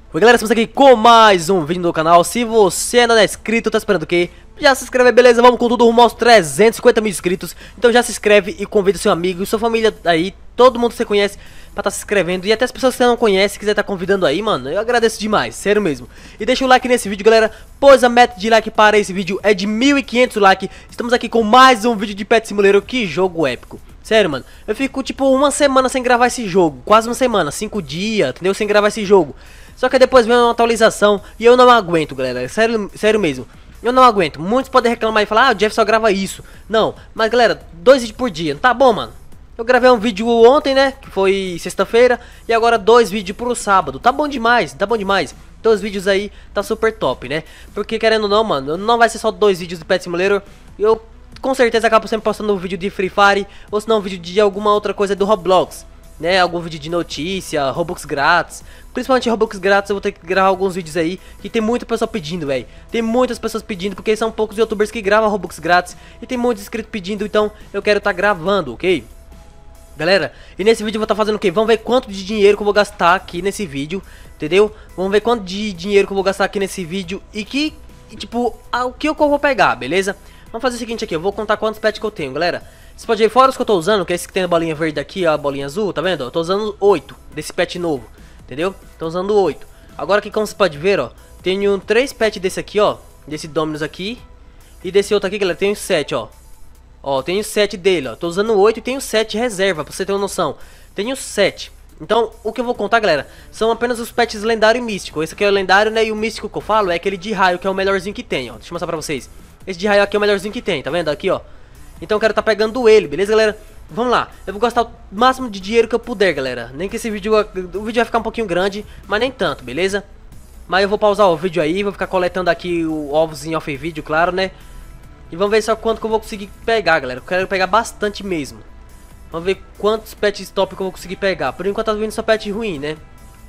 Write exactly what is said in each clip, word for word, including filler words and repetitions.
Oi galera, estamos aqui com mais um vídeo do canal. Se você ainda não é inscrito, tá esperando o quê? Já se inscreve, beleza? Vamos com tudo rumo aos trezentos e cinquenta mil inscritos. Então já se inscreve e convida seu amigo e sua família aí, todo mundo que você conhece, pra estar tá se inscrevendo. E até as pessoas que você não conhece, se quiser estar tá convidando aí, mano, eu agradeço demais, sério mesmo. E deixa o like nesse vídeo, galera, pois a meta de like para esse vídeo é de mil e quinhentos likes. Estamos aqui com mais um vídeo de Pet Simulator, que jogo épico. Sério, mano, eu fico tipo uma semana sem gravar esse jogo, quase uma semana, cinco dias, entendeu? Sem gravar esse jogo. Só que depois vem uma atualização e eu não aguento, galera, sério, sério mesmo. Eu não aguento, muitos podem reclamar e falar, ah, o Jeff só grava isso. Não, mas galera, dois vídeos por dia, tá bom, mano. Eu gravei um vídeo ontem, né, que foi sexta-feira, e agora dois vídeos pro sábado. Tá bom demais, tá bom demais. Dois vídeos aí, tá super top, né. Porque querendo ou não, mano, não vai ser só dois vídeos do Pet Simulator. Eu com certeza acabo sempre postando um vídeo de Free Fire, ou se não um vídeo de alguma outra coisa do Roblox, né, algum vídeo de notícia, Robux grátis. Principalmente Robux grátis, eu vou ter que gravar alguns vídeos aí, que tem muita pessoa pedindo, velho. Tem muitas pessoas pedindo, porque são poucos youtubers que gravam Robux grátis, e tem muitos inscritos pedindo, então eu quero estar tá gravando, ok? Galera, e nesse vídeo eu vou estar tá fazendo o quê? Vamos ver quanto de dinheiro que eu vou gastar aqui nesse vídeo, entendeu? Vamos ver quanto de dinheiro que eu vou gastar aqui nesse vídeo, e que, e, tipo, ah, o que eu vou pegar, beleza? Vamos fazer o seguinte aqui, eu vou contar quantos pets que eu tenho, galera. Você pode ver, fora os que eu tô usando, que é esse que tem a bolinha verde aqui, a bolinha azul, tá vendo? Eu tô usando oito desse pet novo, entendeu? Tô usando oito. Agora aqui, como você pode ver, ó, tenho três pets desse aqui, ó, desse Dominus aqui, e desse outro aqui, galera, tenho sete, ó. Ó, tenho sete dele, ó, tô usando oito e tenho sete reserva, pra você ter uma noção. Tenho sete. Então, o que eu vou contar, galera, são apenas os pets lendário e místico. Esse aqui é o lendário, né, e o místico que eu falo é aquele de raio, que é o melhorzinho que tem, ó. Deixa eu mostrar pra vocês. Esse de raio aqui é o melhorzinho que tem, tá vendo? Aqui, ó. Então eu quero tá pegando ele, beleza, galera? Vamos lá. Eu vou gastar o máximo de dinheiro que eu puder, galera. Nem que esse vídeo... O vídeo vai ficar um pouquinho grande, mas nem tanto, beleza? Mas eu vou pausar o vídeo aí, vou ficar coletando aqui o ovos em off vídeo, claro, né? E vamos ver só quanto que eu vou conseguir pegar, galera. Eu quero pegar bastante mesmo. Vamos ver quantos pets top que eu vou conseguir pegar. Por enquanto tá vindo só pet ruim, né?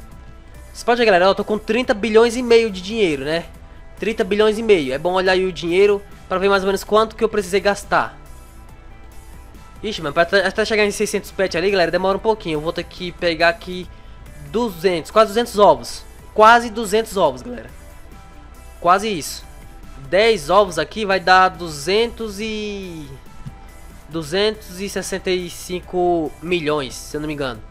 Você pode ver, galera, eu tô com trinta bilhões e meio de dinheiro, né? trinta bilhões e meio. É bom olhar aí o dinheiro pra ver mais ou menos quanto que eu precisei gastar. Ixi, mas pra até chegar em seiscentos pets ali, galera, demora um pouquinho. Eu vou ter que pegar aqui duzentos, quase duzentos ovos. Quase duzentos ovos, galera. Quase isso. dez ovos aqui vai dar duzentos e... duzentos e sessenta e cinco milhões, se eu não me engano.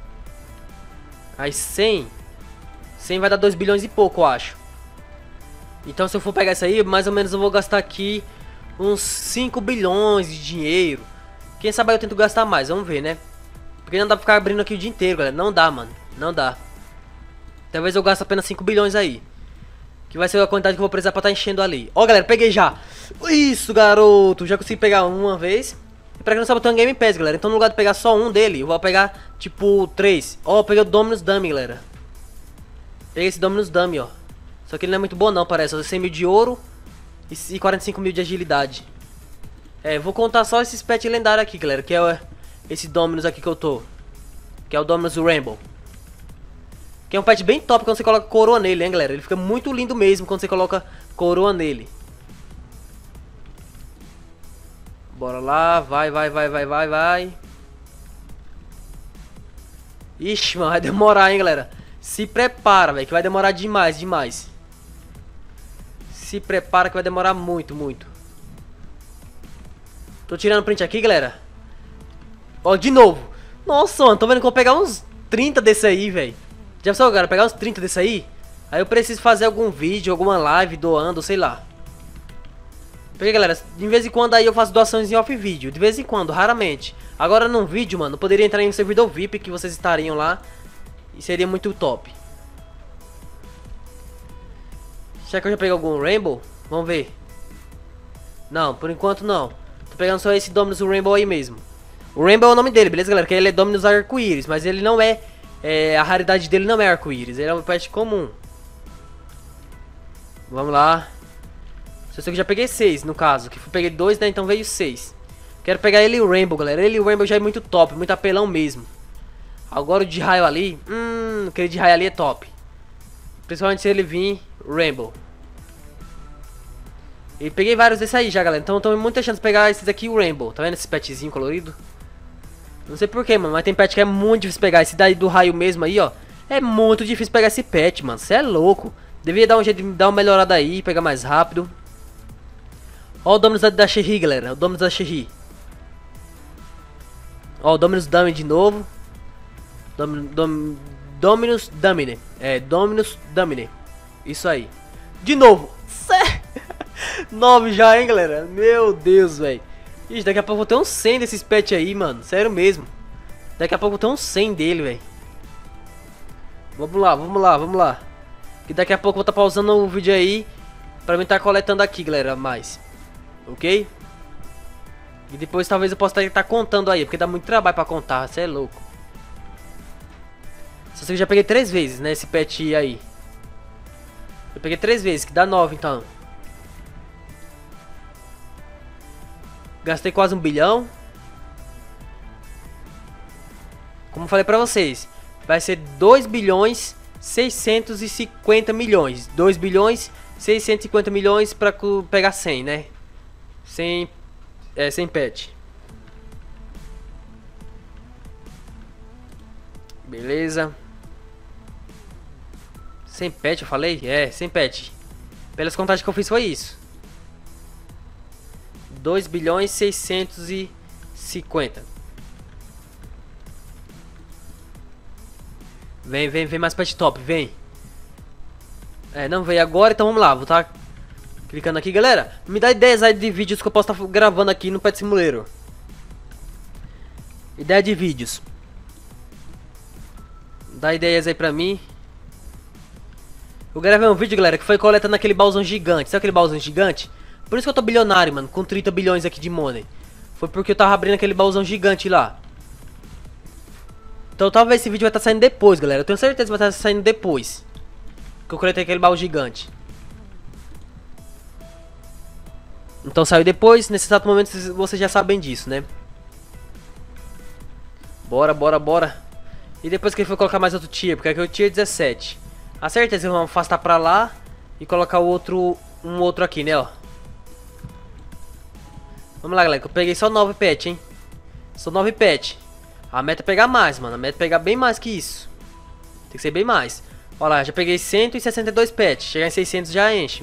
Aí cem... cem vai dar dois bilhões e pouco, eu acho. Então se eu for pegar isso aí, mais ou menos eu vou gastar aqui uns cinco bilhões de dinheiro. Quem sabe eu tento gastar mais, vamos ver, né? Porque não dá pra ficar abrindo aqui o dia inteiro, galera. Não dá, mano. Não dá. Talvez eu gaste apenas cinco bilhões aí. Que vai ser a quantidade que eu vou precisar pra estar tá enchendo ali. Ó, galera, peguei já. Isso, garoto. Já consegui pegar uma vez. E pra quem não sabe, eu tenho um Game Pass, galera. Então no lugar de pegar só um dele, eu vou pegar, tipo, três. Ó, eu peguei o Dominus Dummy, galera. Peguei esse Dominus Dummy, ó. Só que ele não é muito bom não, parece. Ó, cem mil de ouro e quarenta e cinco mil de agilidade. É, vou contar só esses pets lendários aqui, galera. Que é esse Dominus aqui que eu tô. Que é o Dominus Rainbow. Que é um pet bem top quando você coloca coroa nele, hein, galera. Ele fica muito lindo mesmo quando você coloca coroa nele. Bora lá, vai, vai, vai, vai, vai, vai. Ixi, mano, vai demorar, hein, galera. Se prepara, velho, que vai demorar demais, demais. Se prepara que vai demorar muito, muito. Tô tirando print aqui, galera. Ó, de novo. Nossa, mano, tô vendo que eu vou pegar uns trinta desse aí, velho. Já pensou, galera, pegar uns trinta desse aí? Aí eu preciso fazer algum vídeo, alguma live doando, sei lá. Porque, galera, de vez em quando aí eu faço doações em off vídeo. De vez em quando, raramente. Agora num vídeo, mano, eu poderia entrar em um servidor V I P que vocês estariam lá. E seria muito top. Será que eu já peguei algum Rainbow? Vamos ver. Não, por enquanto não. Tô pegando só esse Dominus Rainbow aí mesmo. O Rainbow é o nome dele, beleza, galera? Que ele é Dominus arco-íris, mas ele não é, é... a raridade dele não é arco-íris. Ele é um pet comum. Vamos lá. Só sei que eu já peguei seis, no caso. Que eu peguei dois, né? Então veio seis. Quero pegar ele e o Rainbow, galera. Ele e o Rainbow já é muito top, muito apelão mesmo. Agora o de raio ali, hum, aquele de raio ali é top. Principalmente se ele vir Rainbow. E peguei vários desses aí já, galera. Então tô muita chance de pegar esses aqui, o Rainbow. Tá vendo esse petzinho colorido? Não sei porquê, mano, mas tem pet que é muito difícil pegar. Esse daí do raio mesmo aí, ó. É muito difícil pegar esse pet, mano. Você é louco. Devia dar um jeito de dar uma melhorada aí, pegar mais rápido. Ó o Dominus da, da Sherry, galera. O Dominus da Sherry. Ó o Dominus Dummy de novo. Dom, Dom, Dominus Dummy. É, Dominus Dummy. Isso aí. De novo. nove já, hein, galera. Meu Deus, velho. Ixi, daqui a pouco eu vou ter uns cem desses pets aí, mano. Sério mesmo. Daqui a pouco eu vou ter uns cem dele, velho. Vamos lá, vamos lá, vamos lá. Que daqui a pouco eu vou estar tá pausando o vídeo aí pra mim estar tá coletando aqui, galera, mais. Ok? E depois talvez eu possa estar tá contando aí, porque dá muito trabalho pra contar, você é louco. Só sei que eu já peguei três vezes, né, esse pet aí. Eu peguei três vezes, que dá nove então. Gastei quase um bilhão. Como eu falei pra vocês, vai ser dois bilhões seiscentos e cinquenta milhões. dois bilhões seiscentos e cinquenta milhões pra pegar cem, né? cem, é, cem pet. Beleza. cem pet eu falei? É, cem pet. Pelas contagens que eu fiz foi isso. dois bilhões seiscentos e cinquenta. Vem, vem, vem mais pet top, vem. É, não veio agora, então vamos lá. Vou estar tá clicando aqui, galera. Me dá ideias aí de vídeos que eu posso estar tá gravando aqui no Pet Simulator. Ideia de vídeos. Dá ideias aí pra mim. Eu gravei um vídeo, galera, que foi coletando aquele baúzão gigante. Sabe aquele baúzão gigante? Por isso que eu tô bilionário, mano, com trinta bilhões aqui de money. Foi porque eu tava abrindo aquele baúzão gigante lá. Então talvez esse vídeo vai estar tá saindo depois, galera. Eu tenho certeza que vai estar tá saindo depois que eu coletei aquele baú gigante. Então saiu depois, nesse exato momento vocês já sabem disso, né? Bora, bora, bora. E depois que ele for colocar mais outro tier, porque aqui é o tier dezessete. A certeza que vamos afastar pra lá e colocar o outro, um outro aqui, né, ó. Vamos lá, galera, que eu peguei só nove pet, hein. Só nove pet. A meta é pegar mais, mano. A meta é pegar bem mais que isso. Tem que ser bem mais. Olha lá, já peguei cento e sessenta e dois pets. Chegar em seiscentos já enche.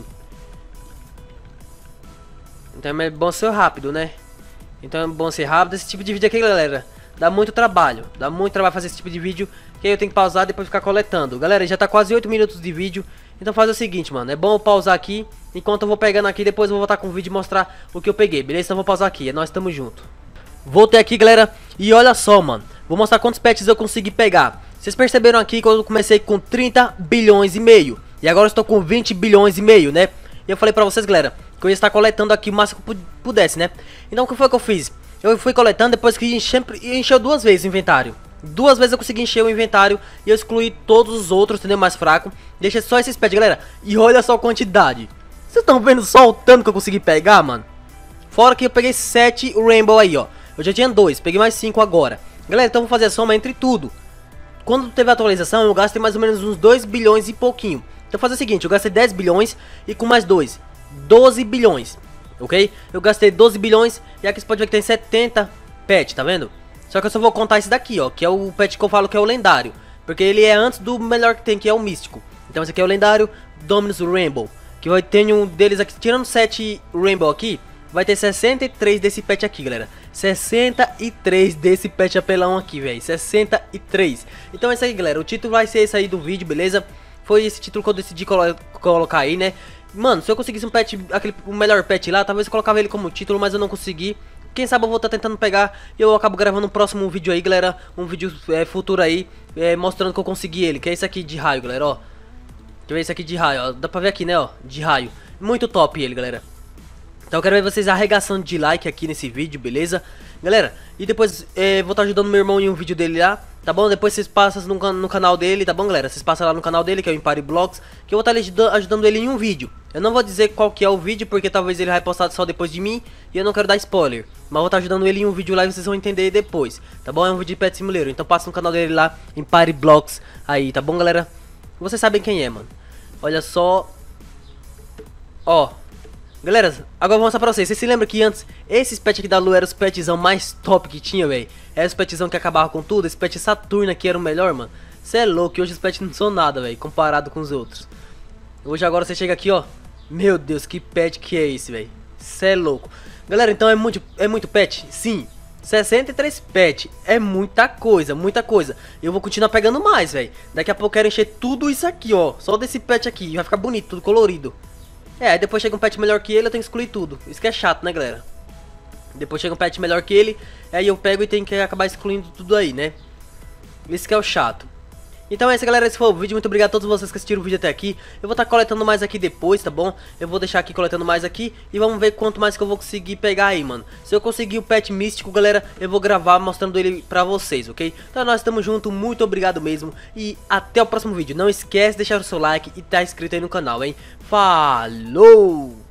Então é bom ser rápido, né? Então é bom ser rápido. Esse tipo de vídeo aqui, galera, dá muito trabalho. Dá muito trabalho fazer esse tipo de vídeo. Que aí eu tenho que pausar e depois ficar coletando. Galera, já tá quase oito minutos de vídeo. Então faz o seguinte, mano. É bom eu pausar aqui. Enquanto eu vou pegando aqui, depois eu vou voltar com o vídeo e mostrar o que eu peguei. Beleza? Então eu vou pausar aqui. É nós, tamo junto. Voltei aqui, galera. E olha só, mano. Vou mostrar quantos pets eu consegui pegar. Vocês perceberam aqui que eu comecei com trinta bilhões e meio. E agora eu estou com vinte bilhões e meio, né? E eu falei pra vocês, galera, que eu ia estar coletando aqui o máximo que eu pudesse, né? Então o que foi que eu fiz? Eu fui coletando depois que enche, encheu duas vezes o inventário. Duas vezes eu consegui encher o inventário e eu excluí todos os outros, entendeu? Mais fraco. Deixei só esses pets, galera. E olha só a quantidade. Vocês estão vendo só o tanto que eu consegui pegar, mano? Fora que eu peguei sete Rainbow aí, ó. Eu já tinha dois, peguei mais cinco agora. Galera, então eu vou fazer a soma entre tudo. Quando teve a atualização, eu gastei mais ou menos uns dois bilhões e pouquinho. Então eu vou fazer o seguinte, eu gastei dez bilhões e com mais dois, doze bilhões. Ok? Eu gastei doze bilhões e aqui você pode ver que tem setenta pet, tá vendo? Só que eu só vou contar esse daqui, ó, que é o pet que eu falo que é o lendário. Porque ele é antes do melhor que tem, que é o místico. Então esse aqui é o lendário Dominus Rainbow. Que vai ter um deles aqui, tirando sete Rainbow aqui, vai ter sessenta e três desse pet aqui, galera. sessenta e três desse pet apelão aqui, velho. sessenta e três. Então é isso aí, galera. O título vai ser esse aí do vídeo, beleza? Foi esse título que eu decidi colo colocar aí, né? Mano, se eu conseguisse um pet, aquele, o melhor pet lá, talvez eu colocava ele como título, mas eu não consegui. Quem sabe eu vou estar tentando pegar e eu acabo gravando um próximo vídeo aí, galera. Um vídeo é, futuro aí, é, mostrando que eu consegui ele. Que é esse aqui de raio, galera, ó. Deixa eu ver esse aqui de raio, ó. Dá pra ver aqui, né, ó. De raio. Muito top ele, galera. Então eu quero ver vocês arregaçando de like aqui nesse vídeo, beleza? Galera, e depois é, vou estar ajudando meu irmão em um vídeo dele lá, tá bom? Depois vocês passam no, no canal dele, tá bom, galera? Vocês passam lá no canal dele, que é o Empire Blogs, que eu vou estar ajudando ele em um vídeo. Eu não vou dizer qual que é o vídeo, porque talvez ele vai postar só depois de mim, e eu não quero dar spoiler. Mas vou estar ajudando ele em um vídeo lá e vocês vão entender depois, tá bom? É um vídeo de Pet Simulator, então passa no canal dele lá, Empire Blogs, aí, tá bom, galera? Vocês sabem quem é, mano. Olha só. Ó. Galera, agora eu vou mostrar pra vocês. Vocês se lembram que antes, esses pets aqui da Lu eram os petzão mais top que tinha, velho? Era os petzão que acabava com tudo. Esse pet Saturno aqui era o melhor, mano. Cê é louco, hoje os pets não são nada, velho, comparado com os outros. Hoje agora você chega aqui, ó. Meu Deus, que pet que é esse, velho. Cê é louco. Galera, então é muito, é muito pet? Sim. sessenta e três pet. É muita coisa, muita coisa. Eu vou continuar pegando mais, velho. Daqui a pouco eu quero encher tudo isso aqui, ó. Só desse pet aqui. Vai ficar bonito, tudo colorido. É, aí depois chega um pet melhor que ele, eu tenho que excluir tudo. Isso que é chato, né, galera? Depois chega um pet melhor que ele, aí eu pego e tenho que acabar excluindo tudo aí, né? Isso que é o chato. Então é isso, galera, esse foi o vídeo, muito obrigado a todos vocês que assistiram o vídeo até aqui. Eu vou estar coletando mais aqui depois, tá bom? Eu vou deixar aqui coletando mais aqui e vamos ver quanto mais que eu vou conseguir pegar aí, mano. Se eu conseguir o pet místico, galera, eu vou gravar mostrando ele pra vocês, ok? Então nós estamos juntos, muito obrigado mesmo e até o próximo vídeo. Não esquece de deixar o seu like e tá inscrito aí no canal, hein? Falou!